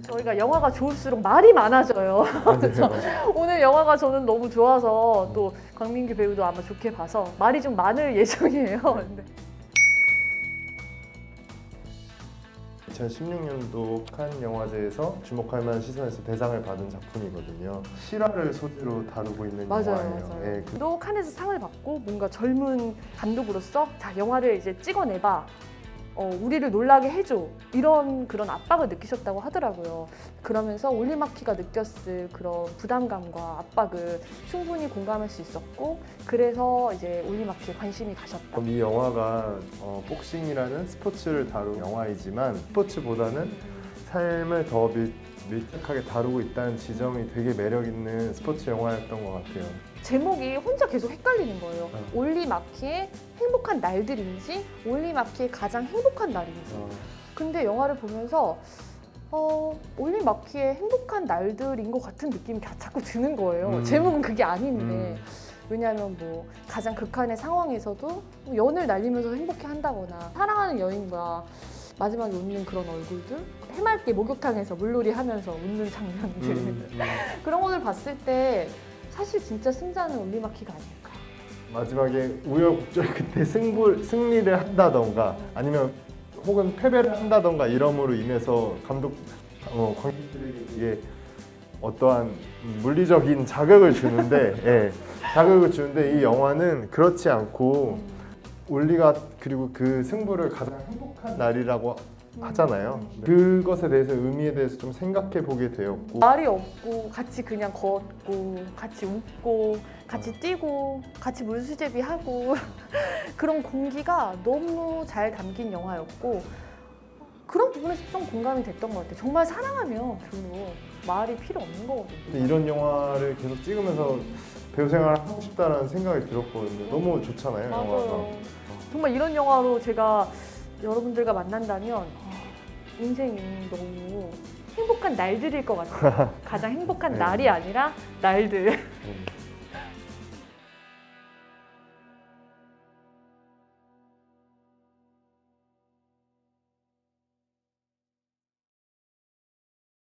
저희가 영화가 좋을수록 말이 많아져요. 맞아요. 오늘 영화가 저는 너무 좋아서 또 광민규 배우도 아마 좋게 봐서 말이 좀 많을 예정이에요. 근데 2016년도 칸 영화제에서 주목할 만한 시선에서 대상을 받은 작품이거든요. 실화를 소재로 다루고 있는 영화예요. 맞아요. 예, 또 칸에서 상을 받고 뭔가 젊은 감독으로서 자 영화를 이제 찍어내봐. 우리를 놀라게 해줘 이런 그런 압박을 느끼셨다고 하더라고요. 그러면서 올리마키가 느꼈을 그런 부담감과 압박을 충분히 공감할 수 있었고 그래서 이제 올리마키에 관심이 가셨다. 이 영화가 복싱이라는 스포츠를 다룬 영화이지만 스포츠보다는 삶을 더 밀접하게 다루고 있다는 지점이 되게 매력 있는 스포츠 영화였던 것 같아요. 제목이 혼자 계속 헷갈리는 거예요. 올리마키의 행복한 날들인지 올리마키의 가장 행복한 날인지. 근데 영화를 보면서 올리마키의 행복한 날들인 것 같은 느낌이 자꾸 드는 거예요. 제목은 그게 아닌데 왜냐하면 뭐 가장 극한의 상황에서도 뭐 연을 날리면서 행복해 한다거나 사랑하는 여인과 마지막에 웃는 그런 얼굴들, 해맑게 목욕탕에서 물놀이 하면서 웃는 장면들 그런 것을 봤을 때 사실 진짜 승자는 올리마키가 아닐까. 마지막에 우여곡절 끝에 승리를 한다던가 아니면 혹은 패배를 한다던가 이러므로 인해서 관객들에게 이게 어떠한 물리적인 자극을 주는데 예, 자극을 주는데 이 영화는 그렇지 않고 올리가 그리고 그 승부를 가장 행복한 날이라고 하잖아요. 그것에 대해서 의미에 대해서 좀 생각해 보게 되었고 말이 없고 같이 그냥 걷고 같이 웃고 같이 뛰고 같이 물수제비하고 그런 공기가 너무 잘 담긴 영화였고 그런 부분에서 좀 공감이 됐던 것 같아요. 정말 사랑하면 별로 말이 필요 없는 거거든요. 근데 이런 영화를 계속 찍으면서 배우 생활을 하고 싶다는 생각이 들었거든요. 너무 좋잖아요. 맞아요. 영화가. 정말 이런 영화로 제가 여러분들과 만난다면 인생이 너무 행복한 날들일 것 같아요. 가장 행복한 날이 아니라 날들.